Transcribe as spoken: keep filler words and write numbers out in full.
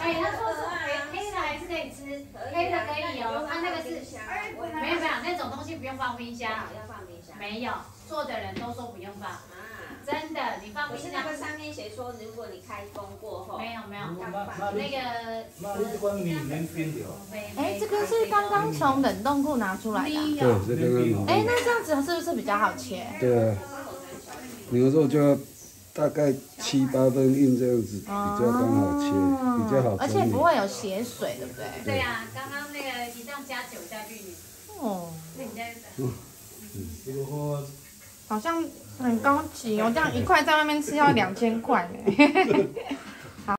哎，他说是黑黑的还是可以吃，黑的可以哦。他那个是没有没有那种东西不用放冰箱， 要放冰箱。 没有，做的人都说不用放。啊，真的，你放冰箱。可是那个上面写说，如果你开封过后。没有没有，那个。那这款米能冰的哦。 哎，这个是刚刚从冷冻库拿出来的。 对，这个。 哎，那这样子是不是比较好切？ 对啊，牛肉就要大概七八分硬这样子，比较刚好切，比较好。 而且不会有血水，对不对？ 对呀，刚刚那个一样加酒下去，哦，那你在嗯， 这个话好像很高级哦，这样一块在外面吃要两千块呢。